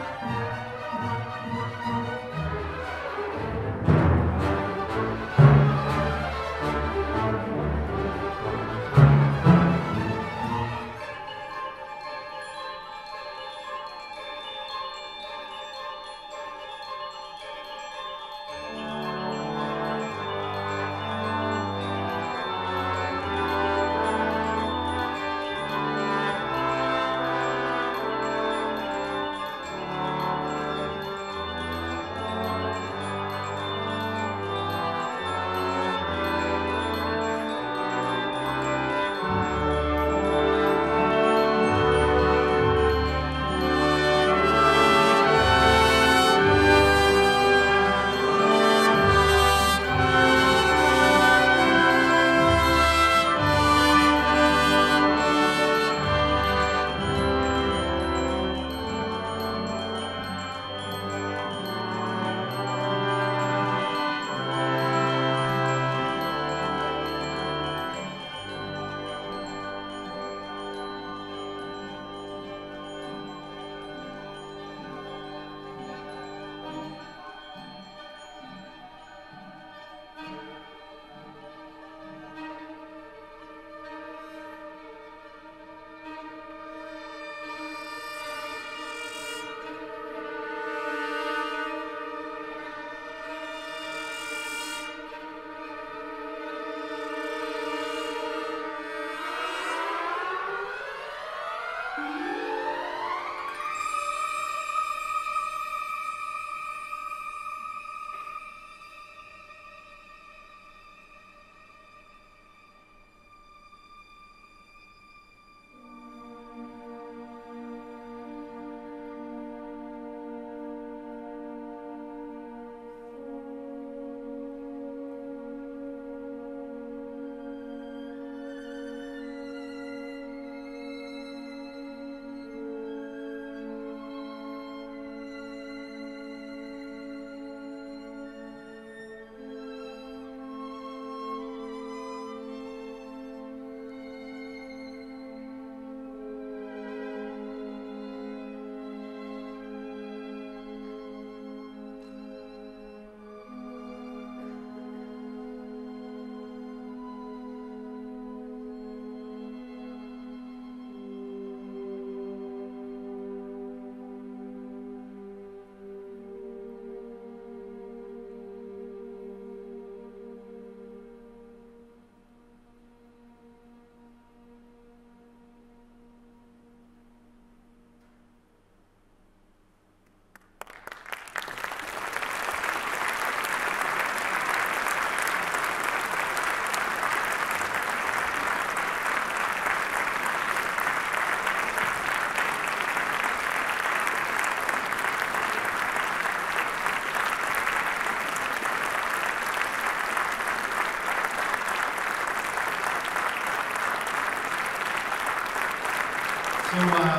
So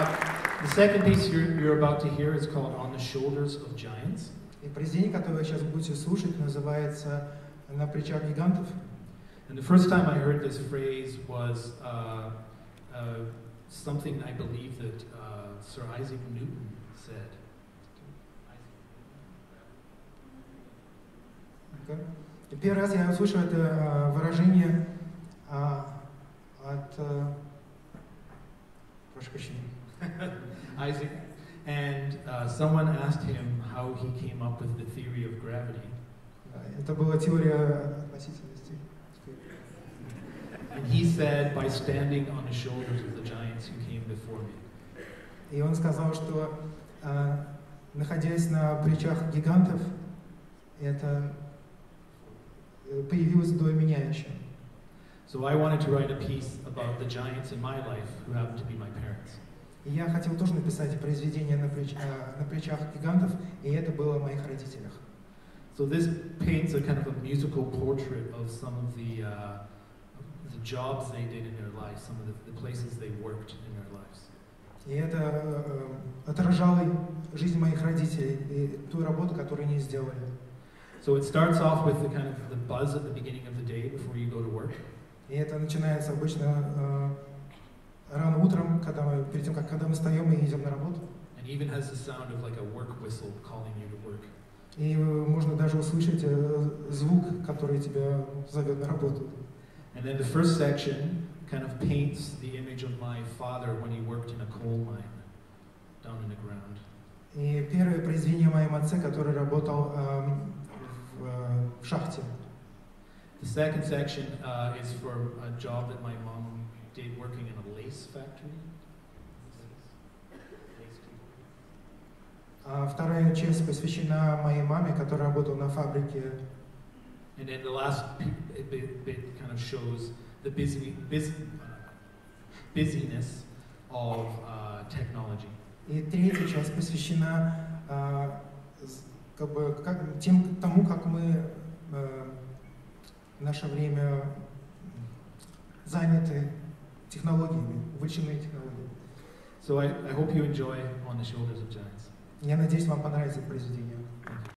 the second piece you're about to hear is called On the Shoulders of Giants. И произведение, которое вы сейчас будете слушать, называется «На плечах гигантов». And the first time I heard this phrase was something I believe that Sir Isaac Newton said. И первый раз я услышал это выражение от... прошу прощения. Isaac, and someone asked him how he came up with the theory of gravity. Это была теория относительности. And he said, by standing on the shoulders of the giants who came before me. И он сказал, что находясь на плечах гигантов, это появилось до меня еще. So I wanted to write a piece about the giants in my life who happen to be my parents. И я хотел тоже написать произведение на плечах гигантов, и это было о моих родителях. So this paints a kind of a musical portrait of some of the jobs they did in their lives, some of the places they worked in their lives. И это отражало жизнь моих родителей и ту работу, которую они сделали. So it starts off with the kind of the buzz at the beginning of the day before you go to work. И это начинается обычно рано утром, когда мы встаем и идем на работу. And even has the sound of like a work whistle calling you to work. И можно даже услышать звук, который тебя зовет на работу. And then the first section kind of paints the image of my father when he worked in a coal mine down in the ground. И первое произведение о моем отце, который работал в шахте. The second section is for a job that my mom did working in a lace factory. Вторая часть посвящена моей маме, которая работала на фабрике. And then the last bit kind of shows the busyness of technology. И третья часть посвящена тому, как мы в наше время заняты технологиями, увлечены технологиями. So I hope you enjoy On the Shoulders of Giants. Я надеюсь, вам понравится это произведение.